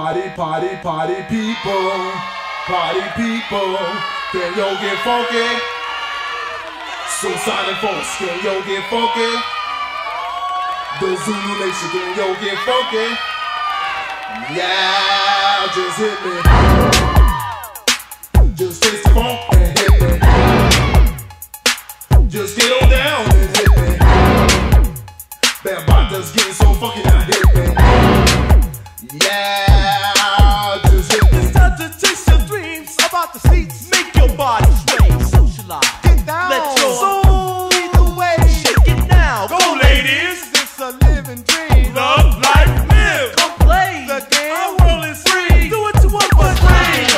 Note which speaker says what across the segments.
Speaker 1: party people. Party people. Can yo get funky? So Sonic Force, can yo get funky? The Zulu Nation, can yo get funky? Yeah, just hit me. Just taste the funk and hit me. Just get on down and hit me. Bambaata's getting so funky now, hit me. Yeah, just hit me.
Speaker 2: It's time to chase your dreams about the seats. Make your body sway, socialize. Get down, let your soul lead the way. Shake it now, go ladies. It's a living dream. Love, life, live. Come play the game. Our world is free. Do what you want for free.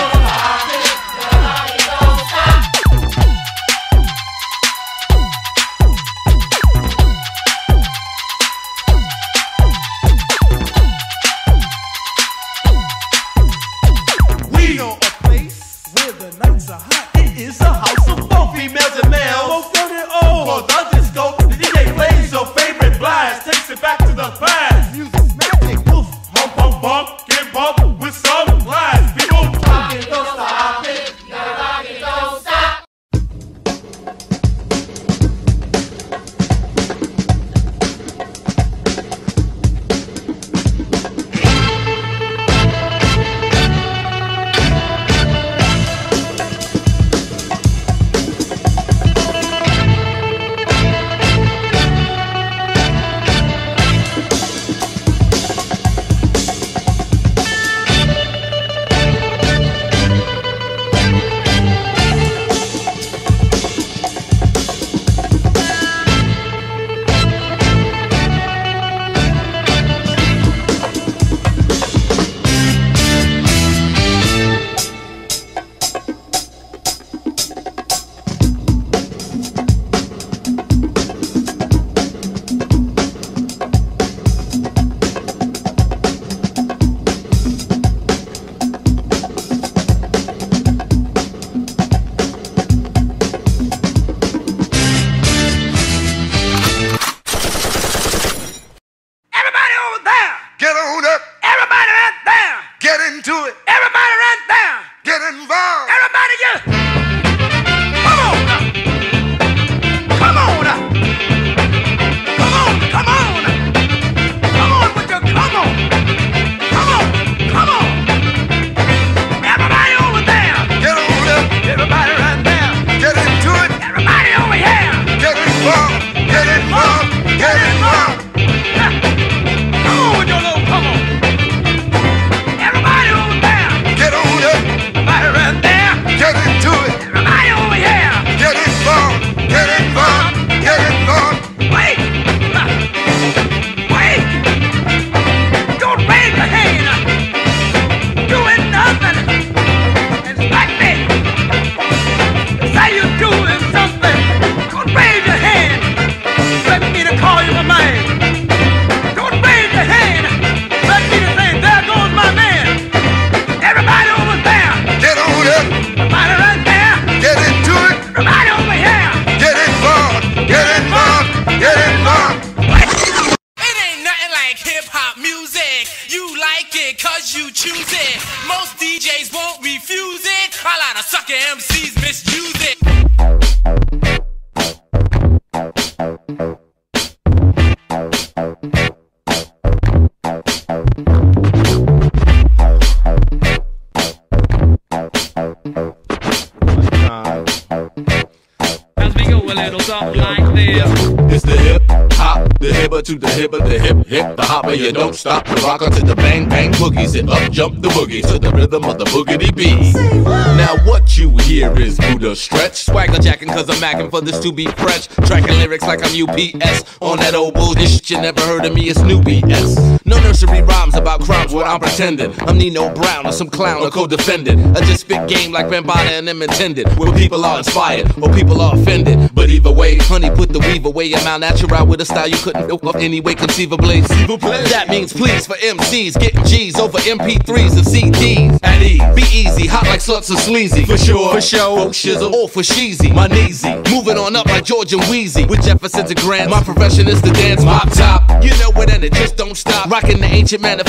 Speaker 3: To the hip, the hip, the hopper, you don't stop. The rocker to the bang, bang boogies, it up jump the boogie to the rhythm of the boogity bee. Now what you hear is Buddha stretch, swagger jacking 'cause I'm macking for this to be fresh. Tracking lyrics like I'm UPS on that old bullshit you never heard of me. It's new BS. No nursery rhymes about crimes where I'm pretending I'm Nino Brown or some clown or co-defendant. I just spit game like Bambaata and them intended, where people are inspired or people are offended. But either way, honey, put the weave away. I'm out natural with a style you couldn't know of any way conceivably. That means please for MCs getting G's over MP3s and CDs. At ease, be easy, hot like sluts or sleazy. For sure, for show, for shizzle, or for sheezy. My kneesy, moving on up like George and Wheezy. With Jefferson to Grant, my profession is to dance pop top. You know it and it just don't stop. Rocking the ancient manifesto.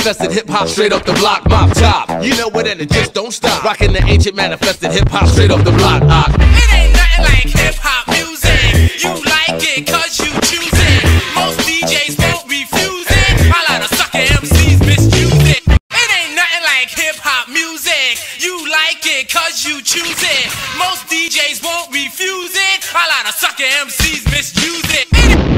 Speaker 3: manifested hip-hop straight off the block, mop top. You know it and it just don't stop. Rocking the ancient manifested hip-hop straight off the block.
Speaker 4: It ain't nothing like hip-hop music. You like it cause you choose it. Most DJs won't refuse it. A lot of sucker MCs misuse it. It ain't nothing like hip-hop music. You like it cause you choose it. Most DJs won't refuse it. A lot of sucker MCs misuse it.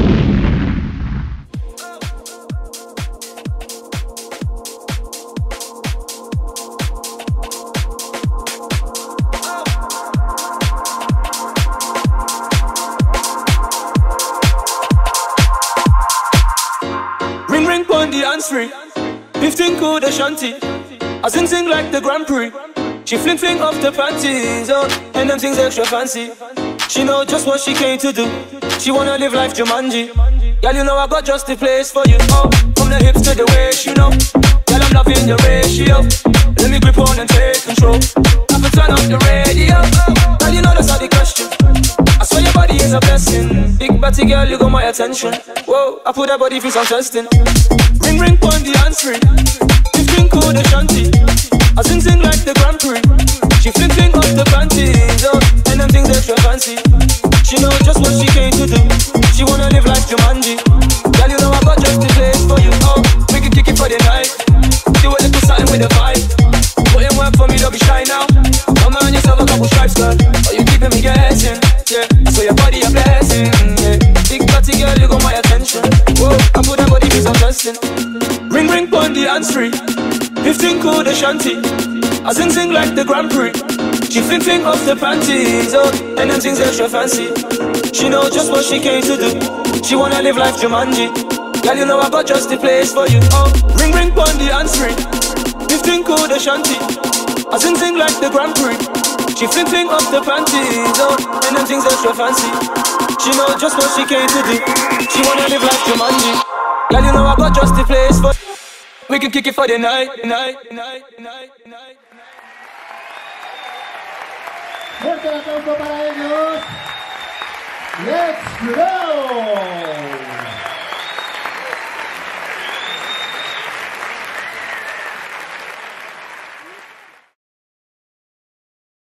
Speaker 5: Ring ring pon the hands-free. 15 cool the shanty. I sing like the Grand Prix. She fling off the panties, oh, and them things extra fancy. She know just what she came to do. She wanna live life Jumanji. Girl, you know I got just the place for you. Oh, from the hips to the waist, you know. Girl, I'm loving your ratio. Let me grip on and take control. I can turn up the radio. Girl, you know that's not the question. I swear your body is a blessing. Big batty girl, you got my attention. Whoa, I put that body through some testing. Ring ring pon the hands-free. 15 cool the shanty. I sing like the Grand Prix. She fling off the panties, oh, and them things extra fancy. She know just what she came to do. She wanna live like Jumanji. Girl, you know I got just the place for you. Oh, we can kick it for the night. Do a little something with the vibe. Put in work for me, don't be shy now. Come on yourself a couple stripes, girl. Oh, you keeping me guessing, yeah. I saw your body a blessing, yeah. Big batty girl, you got my attention. Whoa, I put that body through some testing. Ring ring pon the hands-free. 15 cool the shanty. I sing like the Grand Prix. She fling off the panties, oh, and them things extra fancy. She know just what she came to do. She wanna live life Jumanji. Girl, you know I got just the place for you. Oh, ring ring pon the hands-free. 15 cool the shanty. I sing like the Grand Prix. She fling off the panties, oh, and them things extra fancy. She know just what she came to do. She wanna live life Jumanji. Girl, you know I got just the place for. We can kick it for the night.
Speaker 6: Fuerte el aplauso para ellos. Let's go.